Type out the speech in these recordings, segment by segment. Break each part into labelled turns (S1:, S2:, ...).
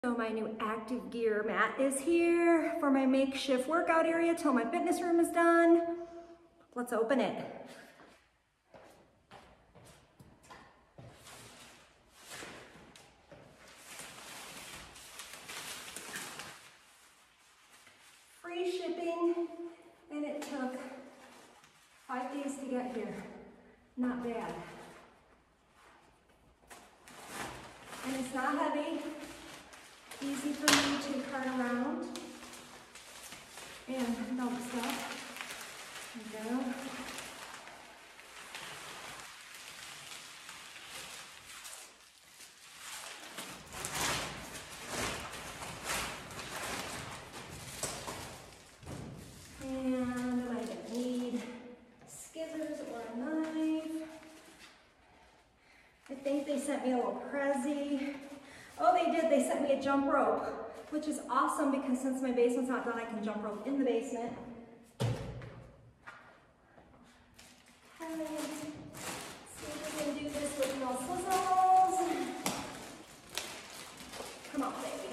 S1: So my new ActiveGear mat is here for my makeshift workout area till my fitness room is done. Let's open it. Free shipping, and it took 5 days to get here. Not bad. And it's not heavy. Easy for me to cart around and dump stuff. There we go. And I might need scissors or a knife. I think they sent me a little Prezi. Oh, they did. They sent me a jump rope, which is awesome because since my basement's not done, I can jump rope in the basement. Okay. See if we can do this with no swizzles. Come on, baby.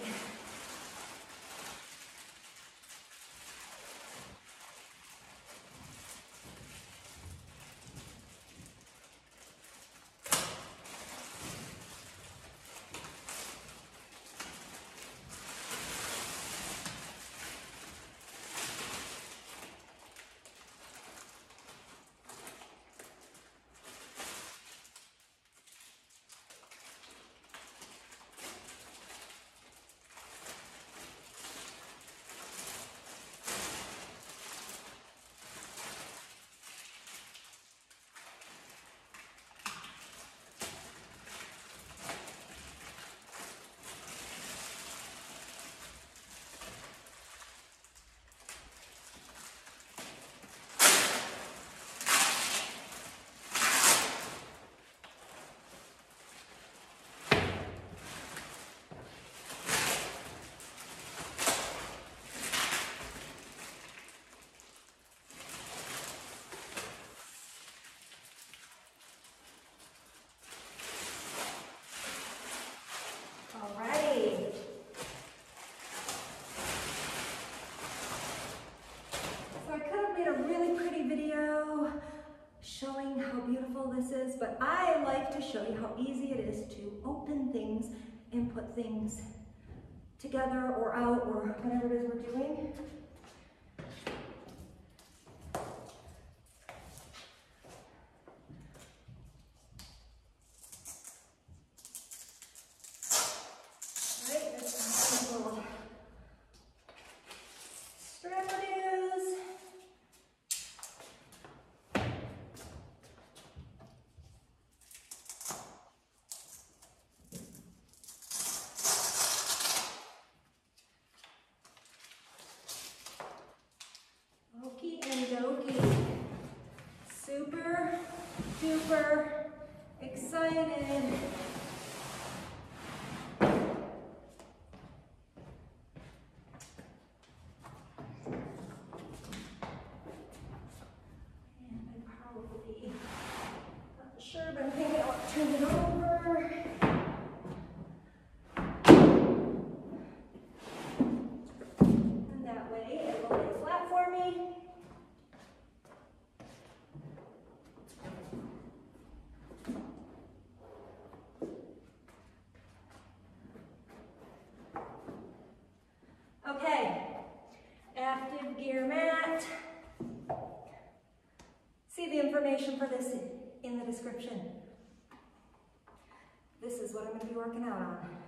S1: Showing how beautiful this is, but I like to show you how easy it is to open things and put things together or out or whatever it is we're doing. Right, there's some little strap it is. Super duper excited. And I probably, not sure, but I'm thinking I'll turn it over. And that way it will lay flat for me. Okay, ActiveGear mat. See the information for this in the description. This is what I'm going to be working out on.